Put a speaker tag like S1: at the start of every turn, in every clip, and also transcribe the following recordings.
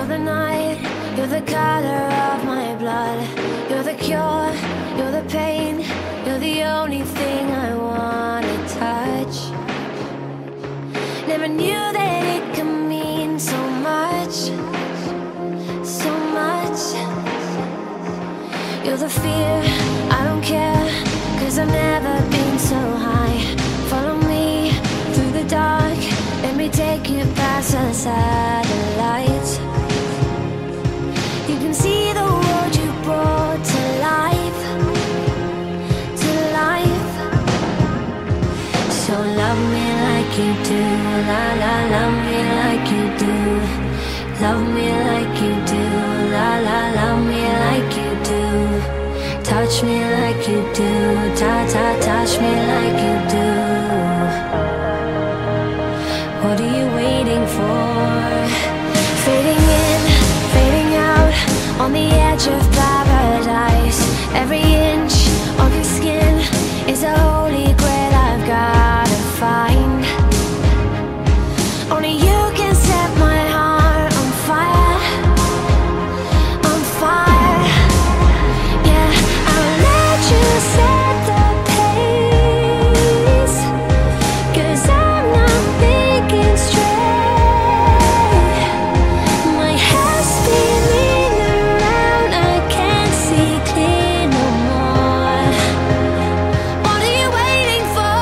S1: You're the night, you're the color of my blood. You're the cure, you're the pain. You're the only thing I wanna touch. Never knew that it could mean so much, so much. You're the fear, I don't care, 'cause I've never been so high. Follow me through the dark, let me take you past the satellites. You can see the world you brought to life, to life. So love me like you do, la la, love me like you do. Love me like you do, la la, love me like you do. Touch me like you do, ta ta, touch me like you do. What are you waiting for? Fading in, fading out, on the edge of paradise. Every inch of your skin is a holy grail I've gotta find. Only you can set my heart on fire, on fire. Yeah, I'll let you set the pace, 'cause I'm not thinking straight. My head's spinning around, I can't see clear no more. What are you waiting for?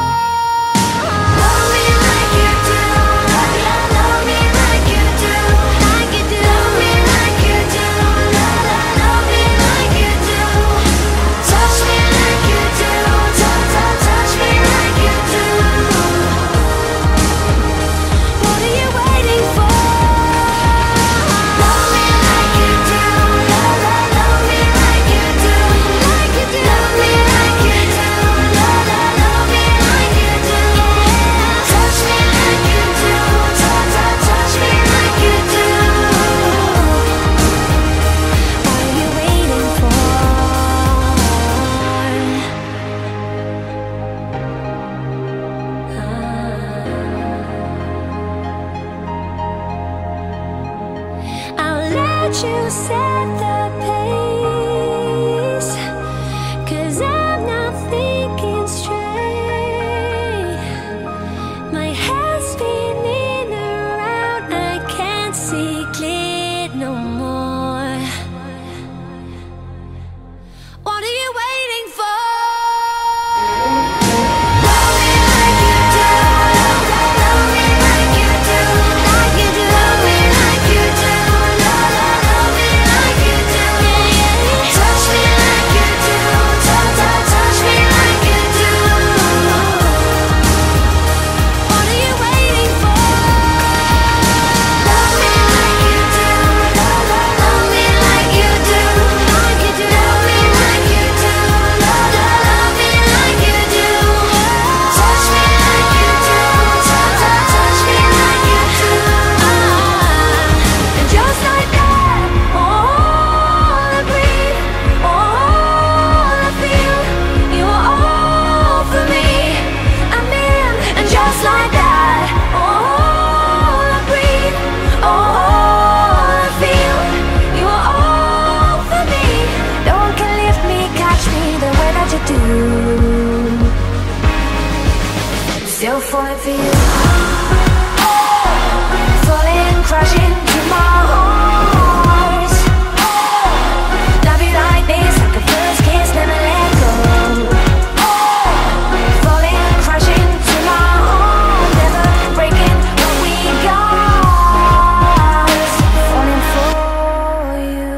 S1: Love me like you do, love me like you do, like you do. Love me like you do, la la, love me like you do. Touch me like you do, touch me like you do. What are you waiting for? Love me like you do, la la, love me like you do, like you do. Love me like you do, la la, love me like you do. Touch me like you do, touch me like you do. What are you waiting for? I'll let you set the pace, 'cause I'm not thinking straight. My head's spinning around, I can't see clear no more. What are you waiting for? Love me like you do, love me like you do, like you do. Love me like you do, la la, love me like you do. Touch me like you do, touch me like you do. What are you waiting for? Love me like you do, la la, love me like you do, like you do. Love me like you do, la la, love me like you do. Touch me like you do, touch me like you do. And just like that, all I breathe, all I feel, you are all for me. I'm in, and just like that, all I breathe, all I feel, you are all for me. No one can lift me, catch me the way that you do. Still falling for you, falling, crashing to my heart. Love you like this, like a first kiss, never let go. Falling, crashing to my heart, never breaking what we got. Falling for you,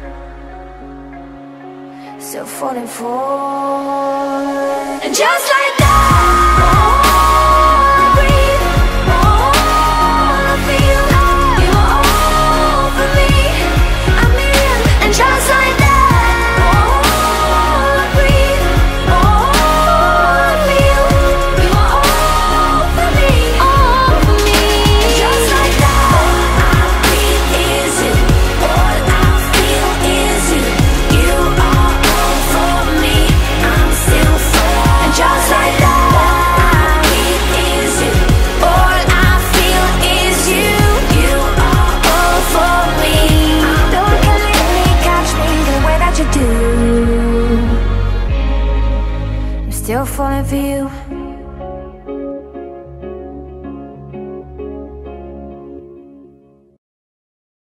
S1: still falling for. And just like that, all I breathe, all I feel, you are all for me. I'm in, and just like that, all I breathe, all I feel, you are all for me, all for me. And just like that, all I breathe is you, all I feel is you. You are all for me, I'm still for. And just like still falling for you.